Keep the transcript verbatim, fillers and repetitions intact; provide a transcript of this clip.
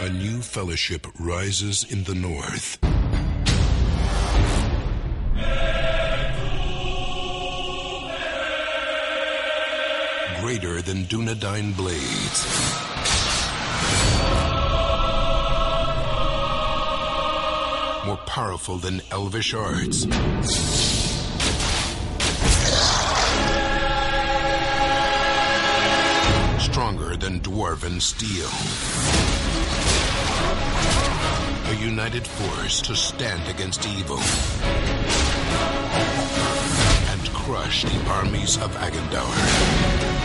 A new fellowship rises in the north. Greater than Dunedain blades. More powerful than elvish arts. Stronger than dwarven steel. A united force to stand against evil and crush the armies of Agandaur.